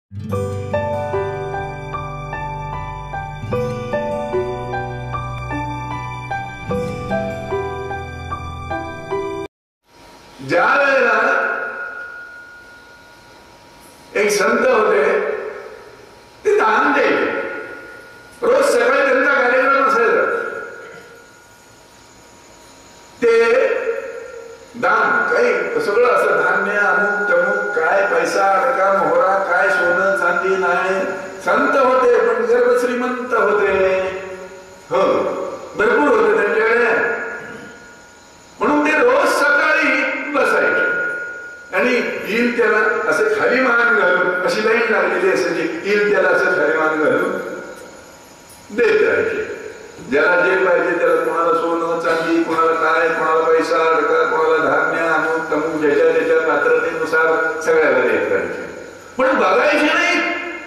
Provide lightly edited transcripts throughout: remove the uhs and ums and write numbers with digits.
ज्या वेळेला एक संत होते, ते दान द्यायचे. रोज सकाळी त्यांचा कार्यक्रम असायचा. ते दान काही सगळं असं धान्य अमुक तमुक काय पैसा अडका मोहरा काय सोनं चांदी नाही. संत होते पण गर्भ श्रीमंत होते. हो भरपूर होते त्यांच्याकडे. म्हणून ते रोज सकाळी बसायचे आणि येईल त्याला असे खाली मान घालून, अशी लाईन लागलेली असायची, येईल त्याला असं खाली मान घालून देत राहायचे. ज्याला जे पाहिजे त्याला, कोणाला सोनं चांदी, कोणाला काय, कोणाला पैसा अडका, कोणाला धान्य अमुक तमुक, ज्याच्या त्याच्या पात्रतेनुसार सगळ्याला देत राहायचे. पण बघायचे नाही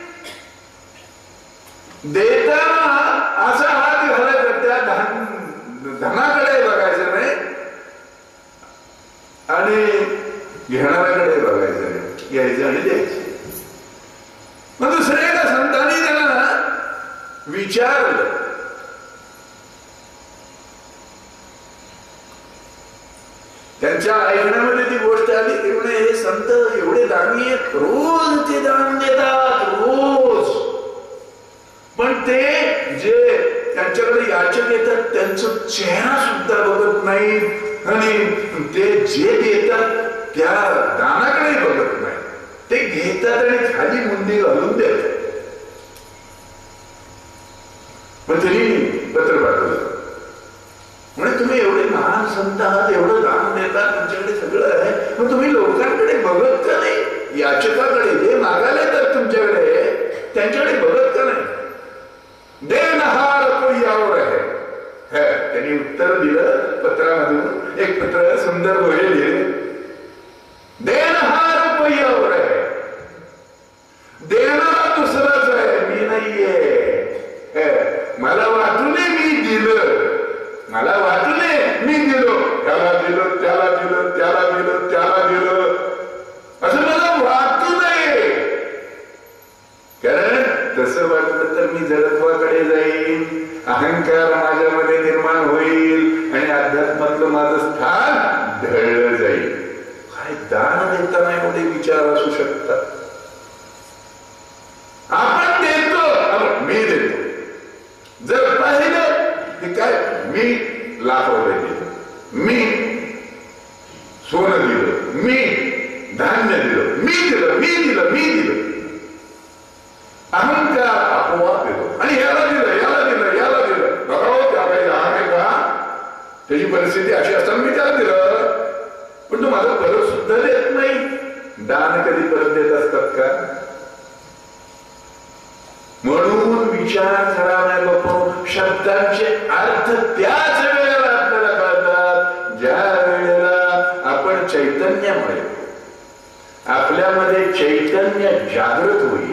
देताना असा हात घालायचा, त्या धनाकडे बघायचं नाही आणि घेणाऱ्याकडे बघायचं नाही, घ्यायचं आणि द्यायचं. मग दुसऱ्या एका संतांनी त्यांना विचारलं, त्यांच्या ऐकण्यामध्ये ती गोष्ट आली की म्हणे हे संत एवढे दानी आहेत, रोज ते दान देतात रोज. पण ते जे त्यांच्याकडे याचक येतात त्यांचं चेहरा सुद्धा बघत नाही आणि ते जे देतात त्या दानाकडे बघत नाही. ते घेतात आणि खाली मुंडी घालून देतात. पण तरी पत्र पाठवलं म्हणजे तुम्ही एवढे महान संत आहात, एवढं दान देतात, तुमच्याकडे सगळं आहे, पण तुम्ही लोकांकडे बघत का नाही? याचकाकडे जे मागायला येतात तुमच्याकडे त्यांच्याकडे बघत का नाही? देनहार कोई और है. त्यांनी उत्तर दिलं पत्रामधून. एक पत्र सुंदर लिहिले, देनहार कोई और है, देणारा दुसराच आहे, मी नाहीये. मला वाटूने मी दिलं, मला वाटूने मी दिलो, त्याला दिलं, त्याला दिलं, त्याला दिलं, त्याला दिलं, असं मला वाटू नये. कारण तसं वाटलं तर मी जडत्वाकडे जाईन, अहंकार माझ्यामध्ये निर्माण होईल आणि अध्यात्मातलं माझं स्थान ढळलं जाईल. काय दान देताना एवढे विचार असू शकतात? आपण देतो, मी देतो. जर पाहिलं की काय, मी लाख रुपये दिलं, मी सोनं दिलं, मी धान्य दिलं, मी दिलं, मी दिलं, मी दिलं. अहंकार आपोआप येतो आणि याला दिलं, याला दिलं, याला दिलं. बघावं त्या काही आहे का, त्याची परिस्थिती अशी असताना मी त्याला दिलं, पण तो माझं परत सुद्धा देत नाही. दान कधी परत देत असतात का? म्हणून विचार करा नाही बापू. शब्दांचे अर्थ त्याच वेळेला आपल्याला कळतात ज्या वेळेला आपण चैतन्यामुळे आपल्यामध्ये चैतन्य जागृत होईल.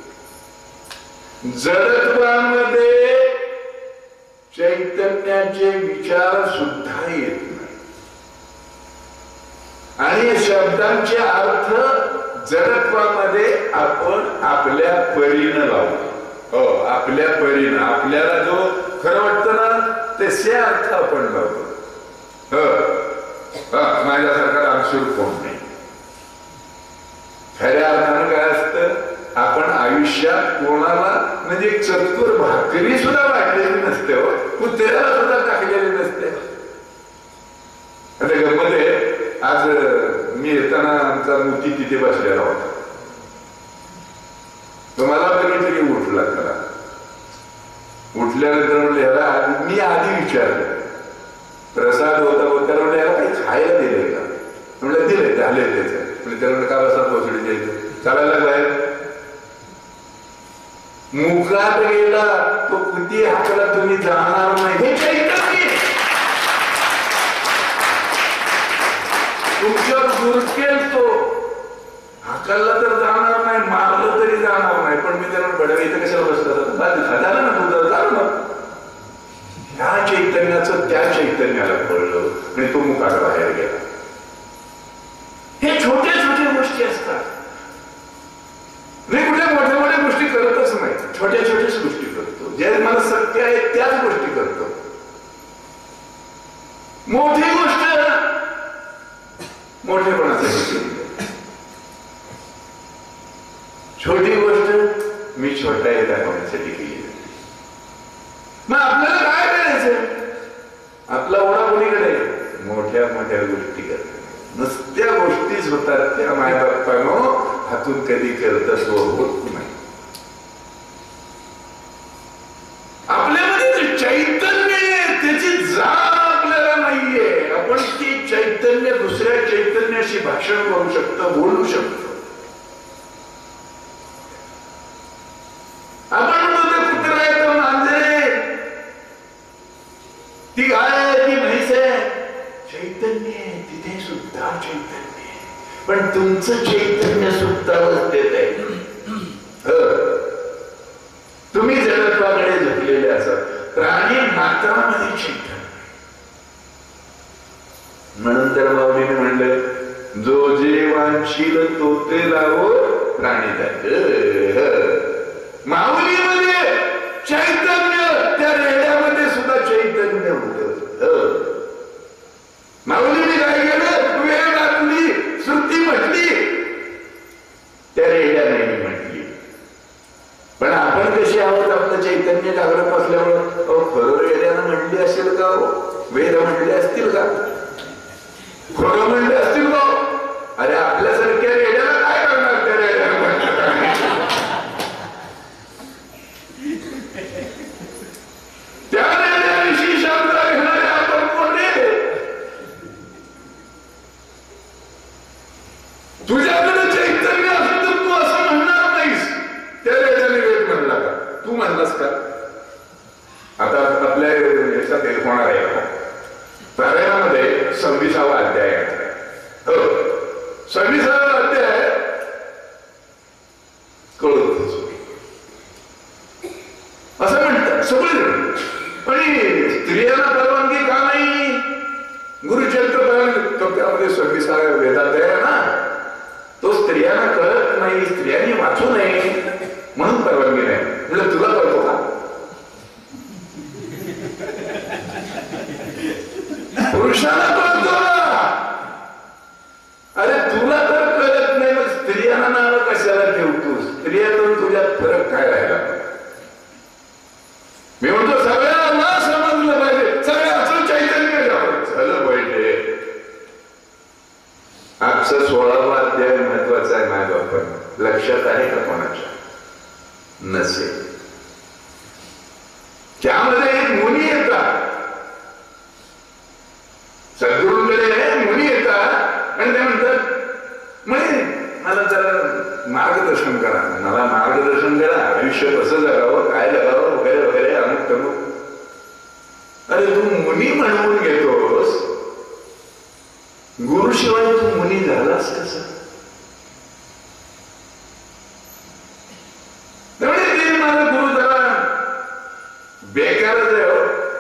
जडत्वामध्ये चैतन्याचे विचार सुद्धा येत नाही आणि शब्दांचे अर्थ जडत्वामध्ये आपण आपल्या परीनं लावतो. हो, आपल्या परीनं आपल्याला जो खरं वाटतं ना तसे अर्थ आपण लावतो. माझ्यासारखा दानशूर कोण नाही. खऱ्या अर्थानं काय असतं, आपण आयुष्यात कोणाला म्हणजे एक चतुर भाकरी सुद्धा वाटलेली नसते, कुत्र्याला सुद्धा टाकलेली नसते. आता गंमत आहे, आज मी येताना आमचा मूर्ती तिथे बसलेला होता. तुम्हाला बघितलं की उठला, त्याला उठल्यानंतर म्हणलं ह्याला मी आधी विचारलं प्रसाद होता बोलता, म्हणलं ह्याला काही खायला दिले का? म्हणलं दिले, झाले त्याचं. म्हणजे त्याला म्हणलं का बसा पोचडी द्यायचं, चालायला बाहेर. मुखात गेला तो किती हाकला तुम्ही जाणार नाही. हे चैतन्य तुमच्यावर दुर्केल, तो हाकलला तर जाणार नाही, मारलं तरी जाणार नाही. पण मी त्याला बडवे इथं कशाला बसला झालं ना तुझं, झालं ना. ह्या चैतन्याचं त्या चैतन्याला कळलं आणि तो मुखात बाहेर गेला. हे छोटे छोटे गोष्टी असतात. नाही कुठे छोट्या छोट्याच गोष्टी करतो, ज्या मला सत्य आहे त्याच गोष्टी करतो. मोठी गोष्ट मोठेपणासाठी, छोटी गोष्ट मी छोटा आहे दाखवण्यासाठी केली. मग आपल्याला काय करायचं? आपला ओढा कोणीकडे? मोठ्या मोठ्या गोष्टी करतात. नुसत्या गोष्टीच होतात त्या मायबापानो हातून कधी करतच होत नाही. आपल्यामध्ये चैतन्य आहे, त्याची जाण आपल्याला नाहीये. आपण ती चैतन्य दुसऱ्या चैतन्याशी भाषण करू शकतो, बोलू शकतो. आपण कुत्रा आहे, तो मांजर, ती गाय आहे, ती म्हैस आहे, चैतन्य आहे, तिथे सुद्धा चैतन्य आहे. पण तुमचं चैतन्य सुप्तावस्थेत आहे. तुम्ही जडत्वाकडे झुकलेले असत. प्राणी मात्रामध्ये चैतन्य. म्हणून तर माऊलीने म्हणलं, जो जे वांछील तो ते लावो प्राणी. माऊलीमध्ये चैतन्य, त्या रेड्यामध्ये सुद्धा चैतन्य होत. माऊलीने काय केलं? वेळ घातली, श्रुती म्हटली, त्या रेड्या नाही म्हटली. पण आपण कशी आहोत? आपलं चैतन्य जागृत असल्यामुळे खरं रेड्यानं म्हणली असेल का? वेद म्हणले असतील का? खरं म्हणले असतील का? अरे आपल्यासारख्या रेड्याला काय करणार? त्या रेड्यानं म्हणलं त्या रेड्याविषयी शब्द घेणारे आपण कोण रे? तुझ्याकडे चैतन्य असतं, तू असं म्हणणार नाहीस. त्या रेड्याने वेद म्हणला का? तू म्हणलास का? आता आपल्या याच्यात होणार आहे प्रारंभामध्ये 26वा अध्याय आहे. 26वा अध्याय कळत असं म्हणतात सगळे. पण स्त्रियांना परवानगी का नाही? गुरुचरित्र त्यामध्ये 26व्या वेदात आहे ना, तो स्त्रियांना कळत नाही, स्त्रियांनी वाचू नये म्हणून परवानगी नाही. म्हणजे तुला कळतो का? पुरुषाला कळतो ना. अरे तुला तर कळत नाही, मग स्त्रियांना नाव कशाला ठेवतोस? स्त्रियातून तुझ्यात फरक काय राहिला? मी म्हणतो सगळ्यांना समजलं पाहिजे, सगळ्याचं चैतन्य झालं पाहिजे. आजचा 16वा अध्याय महत्वाचा आहे. माझ्या बापांना लक्षात आहे का कोणाच्या? नसेल. त्यामध्ये एक मुनी येतात, सद्गुरूंकडे मुनी येतात आणि ते म्हणतात, म्हणे मला जरा मार्गदर्शन करा, मला मार्गदर्शन करा, आयुष्य कसं जगावं, काय जगावं वगैरे वगैरे अमुक तमुक. अरे तू मुनी म्हणून घेतोस, गुरुशिवाय तू मुनी झालास कसं? त्यामुळे ते माझा गुरु जरा बेकारच आहे.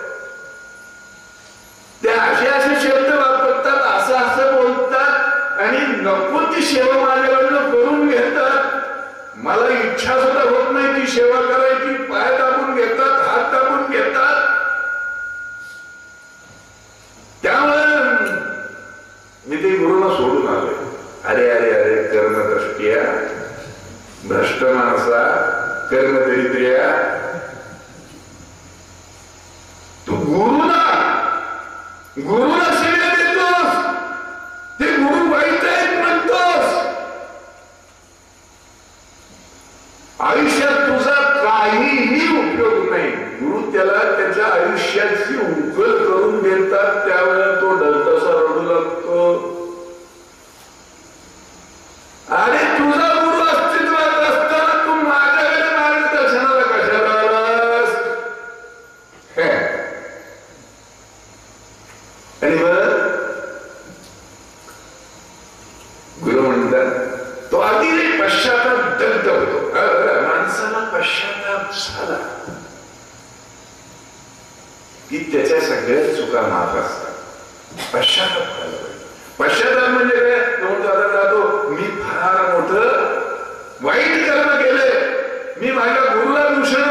त्या असे असे शब्द वापरतात, असं असं बोलतात आणि नको ती सेवा माझ्याकडनं करून घेतात. मला इच्छा सुद्धा होत नाही ती सेवा करायची. पाय दाबून घेतात, हात दाबून घेतात. त्यामुळे मी ते गुरुला सोडून आलोय. अरे अरे अरे कर्मदृष्ट्या भ्रष्ट माणसा, कर्मदरिद्र्या, तू गुरुला सेवा देतोस, ते गुरु वाईट आहेत म्हणतोस. आयुष्यात तुझा काहीही उपयोग नाही. गुरु त्याला त्याच्या आयुष्याची उकल करून देतात, त्यावेळेला तो डलतसा रडू लागतो. अरे तुझा गुरु अस्तित्वात असताना तू माझ्याकडे मार्गदर्शनाला कशाला आलास? आणि गुरु म्हणतात तो अतिशय पश्चाताप दग्ध होतो. माणसाला पश्चाताप झाला की त्याच्या सगळ्या चुका माफ असतात. पश्चाताप झाला पाहिजे. पश्चाताप म्हणजे काय? मी फार मोठं वाईट कर्म केलंय, मी माझ्या गुरुला दूषण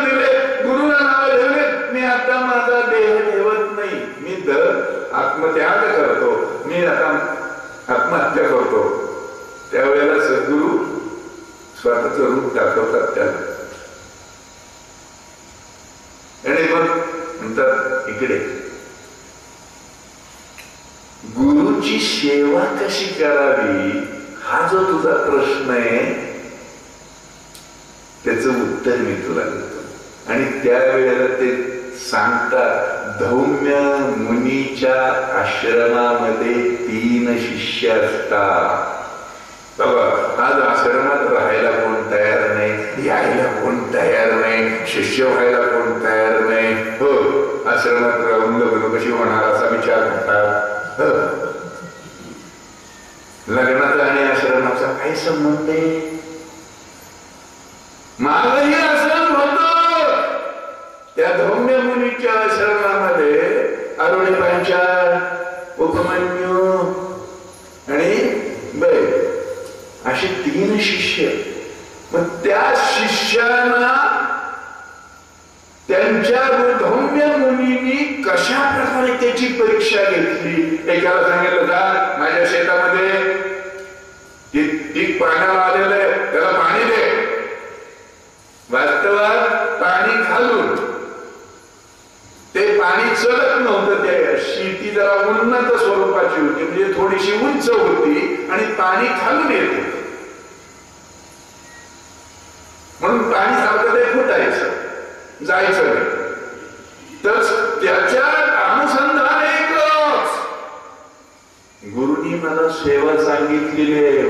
त्याग करतो, मी आता आत्महत्या करतो, त्यावेळेला सद्गुरु स्वतःच रूप दाखवतात त्याला. आणि मग म्हणतात इकडे गुरुची सेवा कशी करावी हा जो तुझा प्रश्न आहे त्याचं उत्तर मी तुला देतो. आणि त्यावेळेला ते सांगतात धौम्य मुनीच्या आश्रमामध्ये 3 शिष्य असतात. आज आश्रमात राहायला कोण तयार नाही, यायला कोण तयार नाही, शिष्य व्हायला कोण तयार नाही. हो, आश्रमात राहून लग्न कशी होणार असा विचार करतात. लग्नाचा आणि आश्रमाचा काही संबंध आहे? मागही आश्रम होत त्या धौम्य मुनीच्या आश्रमामध्ये आरोळी पांचाळ, उपमन्यू आणि बैल अशी 3 शिष्य. मग त्या शिष्यांना त्यांच्या धौम्य मुनींनी कशा प्रकारे त्याची परीक्षा घेतली. एकाला सांगितलं जा माझ्या शेतामध्ये पीक पाण्याला आलेलं आहे, त्याला पाणी दे. वास्तवात पाणी घालून ते पाणी चढत नव्हतं. ते शेती जरा उन्नत स्वरूपाची होती, म्हणजे थोडीशी उंच होती आणि पाणी खालून येत होतं, म्हणून पाणी सारखं ते फुटायचं, जायचं नाही. तर त्याच्या अनुसंधान एकच गुरुनी मला सेवा सांगितलेली आहे.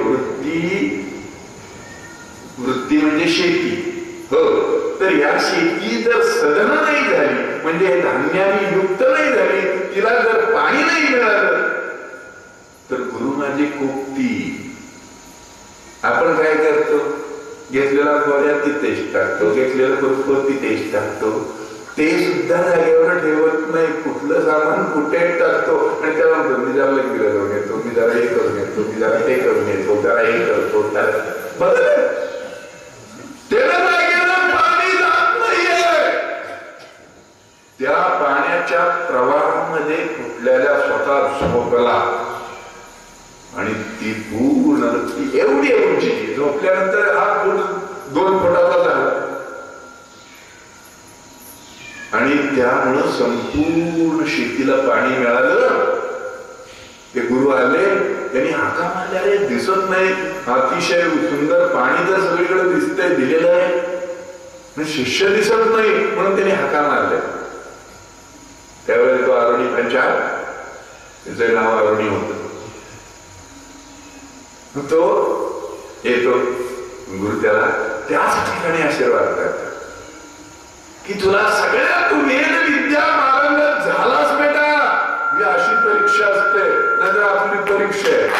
वृत्ती म्हणजे शेती. हो, तर या शेती जर सदन नाही झाली, म्हणजे धान्याने युक्त नाही झाली, तिला जर पाणी नाही मिळालं तर गुरु माझी कोपती. आपण काय करतो, घेतलेला गोळ्या तिथेच टाकतो, घेतलेलं कुरकुर तिथेच टाकतो, ते सुद्धा जागेवर ठेवत नाही, कुठलं सामान कुठे टाकतो आणि त्याला म्हणतो मी जरा लग्न करून घेतो, मी जरा हे करून घेतो, मी जरा ते करून घेतो, जरा हे करतो. त्या पाण्याच्या प्रवाहामध्ये कुठल्याला स्वतः झोपला आणि ती पूर्ण ती एवढी उंची, झोपल्यानंतर हा फूट 2 फुटाचा झाला आणि त्यामुळं संपूर्ण शेतीला पाणी मिळालं. ते गुरु आले, त्यांनी हाका मारल्या, रे दिसत नाही, अतिशय सुंदर पाणी तर सगळीकडे दिसतंय, दिलेलं आहे, शिष्य दिसत नाही, म्हणून त्यांनी हाका मारल्या. त्यावेळेला तो आरोणी पंचाळ, त्याचं नाव आरोणी होत, तो येतो. गुरु त्याला त्याच ठिकाणी आशीर्वाद करतात की तुला सगळ्या तू वेद विद्या पारंगत झालास बेटा. ही अशी परीक्षा असते, नंतर आपली परीक्षा आहे,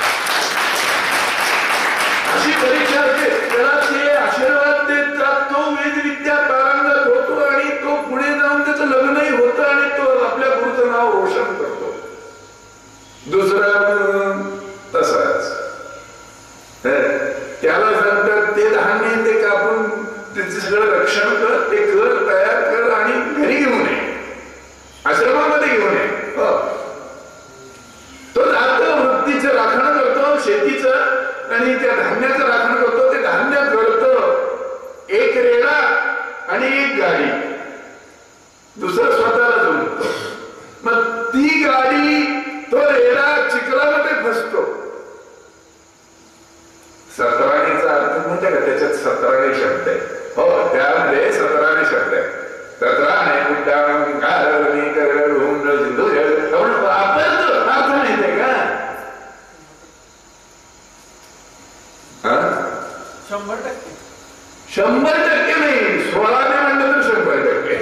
अशी परीक्षा असते. त्याला ते आशीर्वाद देतात, तो वेद विद्या पारंगत होतो आणि तो पुढे जाऊन त्याचं लग्नही होतं आणि तो आपल्या गुरुचं नाव रोशन करतो. दुसरा तसाच त्याला सांगतात ते धान्य ते कापून त्याचं सगळं रक्षण कर, ते कर, तयार कर आणि घरी घेऊन ये, आश्रमामध्ये घेऊन ये. तो जातो, वृत्तीचं राखण करतो, शेतीचं आणि त्या धान्याचं राखण करतो. ते धान्य करतो, 1 रेडा आणि 1 गाडी, दुसरं स्वतःला जोडतो. मग ती गाडी, तो रेडा चिखलामध्ये फसतो. सतराणीचा अर्थ माहिती का, त्याच्यात 17 शब्द आहे. हो, त्यामध्ये 17 शब्द आहे. 17 उड्डाण कारणी करड हुंड सिंधू वापरतो. अर्थ माहितीये का? 100% 100% नाही, 16 ने म्हणलं तर 100%.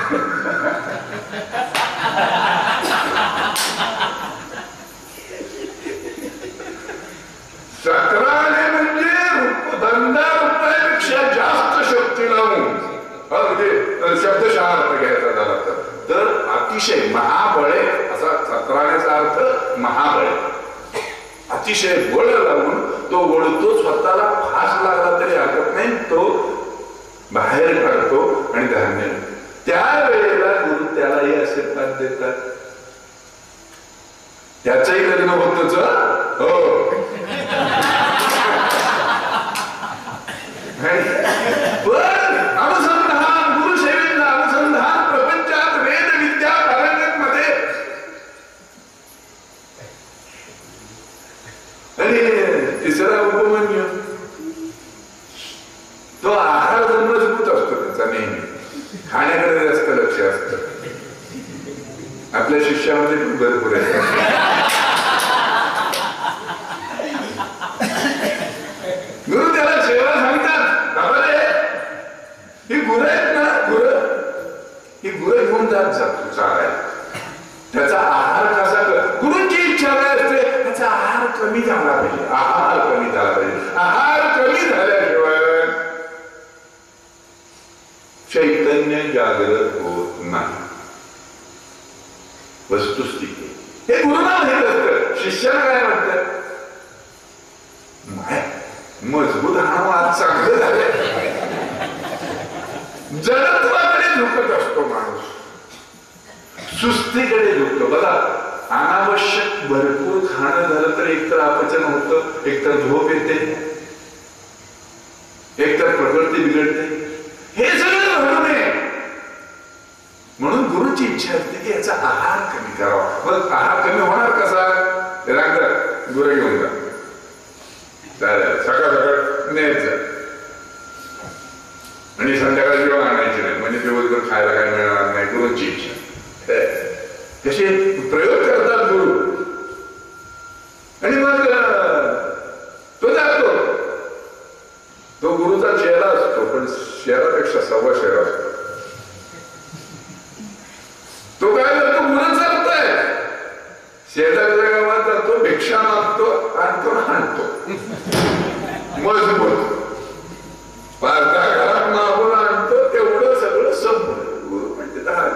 रुपयापेक्षा जास्त शक्ती लावून शब्दशः अर्थ घ्यायचा झाला तर अतिशय महाबळ असा 17 अर्थ महाबळ, अतिशय बळ लावून तो ओढतो, स्वतःला फास लागला तरी हरकत नाही, तो बाहेर काढतो आणि धान्य. त्यावेळेला गुरु त्यालाही आशीर्वाद देतात. त्याचंही लग्न होतच. हो, पण अनुसंधान गुरुसेवेला अनुसंधान प्रपंचात वेद विद्या पारंगत मध्ये. आणि तिसरा उपमन्यू, तो आहार मजबूत असतो त्याचा, नेहमी खाण्याकडे जास्त लक्ष असतं. आपल्या शिष्यामध्ये पण भरपूर आहे. गुरु त्याला सेवा सांगतात, बाबा रे ही गुरं आहेत ना, ही गुरं घेऊन जातो चालायला. त्याचा आहार कसा कर, गुरुंची इच्छा काय असते, त्याचा आहार कमी झाला पाहिजे. आहार कमी झाला पाहिजे. आहार कमी झाल्याशिवाय चैतन्य जागृत होत नाही. वस्तुस्थिती हे गुरुना माहित असतं. शिष्याला काय म्हणतात, मजबूत हा आज चांगलं झालं. जडत्वाकडे झुकत असतो माणूस, सुस्तीकडे झुकतो. बघा, अनावश्यक भरपूर खाणं झालं तर एकतर अपचन होतं, एकतर झोप येते, एकतर प्रकृती बिघडते. हे सगळं घडू नये म्हणून गुरुची इच्छा असते की याचा आहार कमी करावा. मग आहार कमी होणार कसा, ते सांगतात गुरु घेऊन जा, चालेल सकाळ सकाळ न्यायचं आणि संध्याकाळ जेवण आणायचे नाही, म्हणजे दिवसभर खायला काय मिळणार नाही. गुरुची इच्छा कसे प्रयोग करतात गुरु. आणि मग तो जातो, तो गुरुचा चेहरा असतो, पण शेरापेक्षा सव्वा शेरा असतो. तो काय करतो, गुरु चालतोय शेजारच्या गावात जातो, भिक्षा मागतो, आणतो आणतो मजबूत. पारदा घरात मागून आणतो, तेवढं सगळं संपलं. गुरु म्हणजे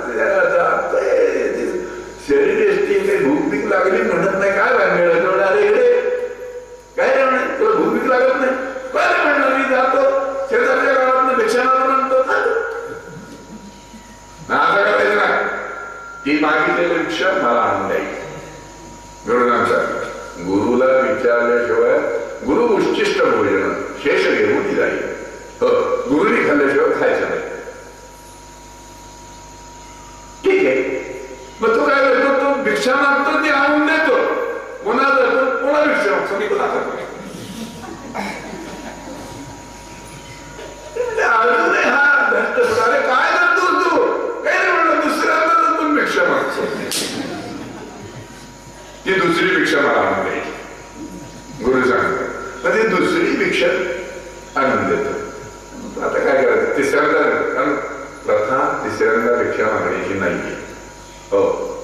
शरीर एसटी काही भूक भीक लागली म्हणत नाही. काय मिळत अरे इकडे काय रे म्हणे, तुला भूक भीक लागत नाही. काय म्हणलं, मी जातो शेजारच्या गावात भिक्षा मागून आणतो. असं करायचं नाही. ती मागितलेली भिक्षा मला आणून द्यायची. गुरुला विचारल्याशिवाय गुरु उच्चिष्ट भोजन शेष घेऊन जाईल. गुरुनी खाल्ल्याशिवाय खायचं नाही. ठीक आहे, मग तो काय करतो, तो भिक्षा मागतो, ती आणून देतो. कोणा जातो, कोणा भिक्षा मागतो, मी कोणा करतो. अजूनही हा धष्ट अरे काय करतोस तू, काय नाही म्हणलं, दुसऱ्यांदा तू भिक्षा मागतो. ती दुसरी भिक्षा मला आणून द्यायची. गुरु सांगतात, मग ती दुसरी भिक्षा आणून देतो. आता काय करायचं, तिसऱ्यांदा, कारण प्रथा तिसऱ्यांदा भिक्षा मागण्याची नाहीये. हो,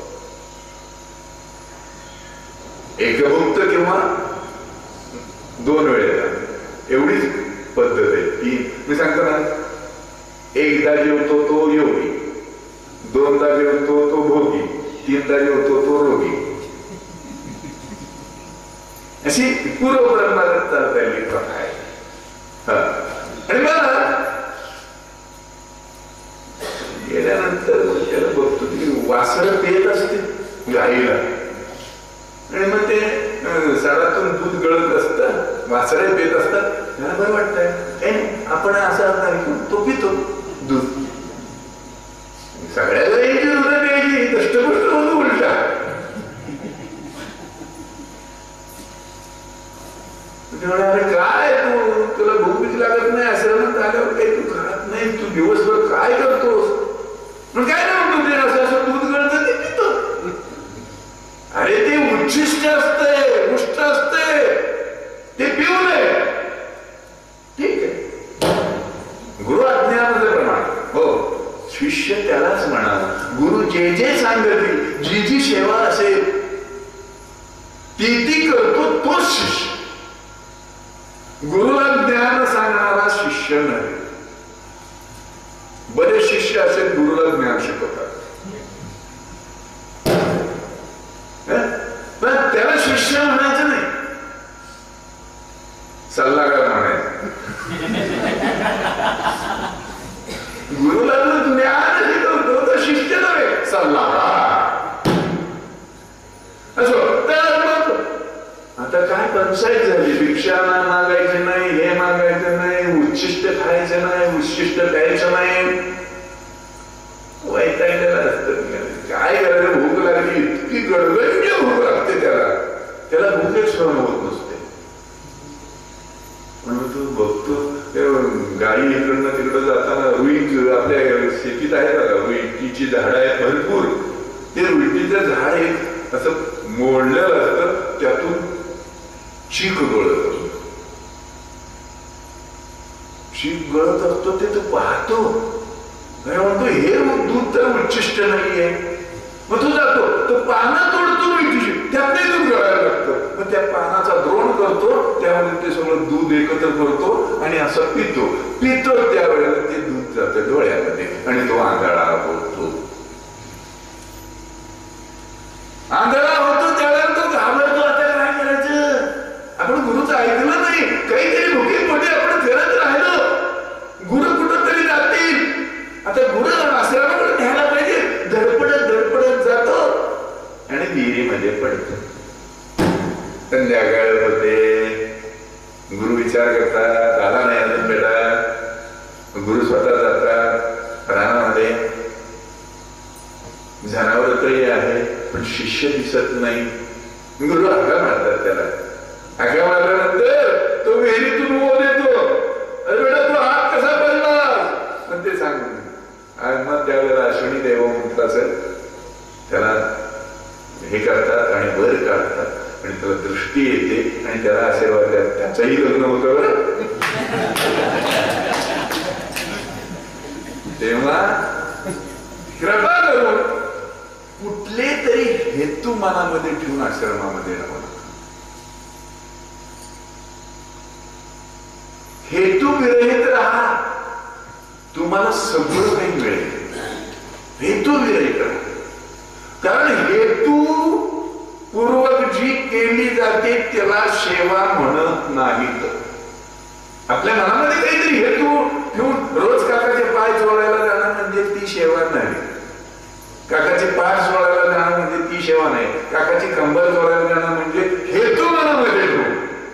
एकभुक्त किंवा 2 वेळेला एवढीच पद्धत आहे. की मी सांगतो ना, एकदा जेवतो तो योगी, 2दा जेवतो तो भोगी, 3दा जेवतो तो रोगी. अशी पूर्व परंपरा चाललेली प्रथा आहे. आणि मला गेल्यानंतर त्याला बघतो की वासरं पेत असते गाईला, आणि मग ते सडातून दूध गळत असतं, वासरं पेत असतात. त्याला बरं वाटतंय, आपण असं तो पितो दूध. सगळ्या गाईची दूध प्यायची, दष्टपुष्ट होतो उलटा. अरे काय तू, तुला भूक भीक लागत नाही असं म्हणत आल्यावर काही तू खात नाही, तू दिवसभर काय करतोस. मग काय नाही म्हणतो, ते असं दूध गळतं ते पितो. अरे ते उच्छिष्ट असते, उष्ट असते, ते पिऊ नये. ठीक आहे, गुरु आज्ञामध्ये प्रमाण. हो, शिष्य त्यालाच म्हणा. गुरु जे जे सांगतील, जी जी सेवा असेल ती ती करतो तोच शिष्य. गुरुला ज्ञान सांगणारा शिष्य नाही. बरेच शिष्य असे गुरुला ज्ञान शिकवतात, पण त्याला शिष्य म्हणायचं नाही, सल्लागार म्हणायचं. गुरुला जो ज्ञान शिकवतो तो शिष्य नव्हे, सल्लागार. असो, पंचायत झाली. भिक्षा मागायची नाही, हे मागायचं नाही, उच्छिष्ट खायचं नाही, उच्छिष्ट प्यायचं नाही. वैतागलेला असतं. काय करायचं, भूक लागली, इतकी गडगंज भूक लागते त्याला भूकच सहन होत नसते. म्हणून तू बघतो गाई इकडनं तिकडं जाताना रुई आपल्या शेतीत आहे का, रुईची झाडं आहेत भरपूर. ते रुईचं झाड एक असं मोडलेलं असतं, त्यातून चीक गळत असतो. चीक गळत असतो ते तू पाहतो, म्हणतो हे दूध तर उच्छिष्ट नाहीये. मग तू जातो, तो पानं तोडतो रुईची, त्यातही दूध गळायला लागतं. मग त्या पानाचा द्रोण करतो, त्यामध्ये ते सगळं दूध एकत्र करतो आणि असं पितो. त्यावेळेला ते दूध जातं डोळ्यामध्ये आणि तो आंधळा होतो. आंधळा होतो त्यावेळेला तो घाबरतो. आता काय करायचं, आपण गुरुचं ऐकलं नाही, काहीतरी भुकीपोटी आपण करत राहिलो, गुरु कुठं तरी जातील. आता गुरु आश्रमाकडे न्यायला पाहिजे. धडपडत जातो आणि विहिरीमध्ये पडतो. संध्याकाळ होते, गुरु विचार करतात, आला नाही अजून बेटा. गुरु स्वतः जातात रानामध्ये. जनावर तरी आहे पण शिष्य दिसत नाही. गुरु हाका मारतात त्याला. हाका मारल्यानंतर तो विहिरीतून उभा देतो. अरे बेटा तू हात कसा पडला, पण ते सांगून. आणि मग त्यावेळेला अश्विनी देव मंत्राचं त्याला हे करतात आणि वर काढतात आणि त्याला दृष्टी येते आणि त्याला आशीर्वाद द्या. त्याचंही लग्न होतं बरं. तेव्हा कृपा करून कुठले तरी हेतू मनामध्ये ठेवून आश्रमामध्ये राहावं. हेतू विरहित राहा, तुम्हाला सगळं काही मिळेल. हेतू विरहित राहा. कारण हेतू पूर्वक जी केली जाते त्याला सेवा म्हणत नाहीत. आपल्या मनामध्ये काहीतरी हेतू ठेवून रोज काकाचे पाय जोडायला जाणं म्हणजे ती सेवा नाही. काकाचे पाय जोडायला जाणं म्हणजे ती सेवा नाही. काकाची कंबर जोडायला जाणं म्हणजे हेतू मनामध्ये ठेवून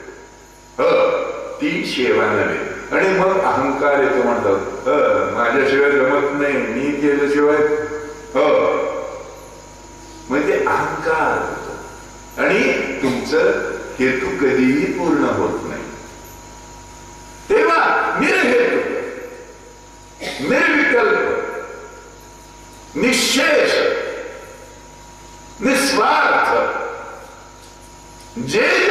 ती सेवा नव्हे. आणि मग अहंकार येतो, म्हणतात माझ्याशिवाय जमत नाही, मी केल्याशिवाय. म्हणजे अहंकार होतो आणि तुमचं हेतू कधीही पूर्ण होत नाही. तेव्हा निर्हेतू, निर्विकल्प, निश्चेष, निस्वार्थ जे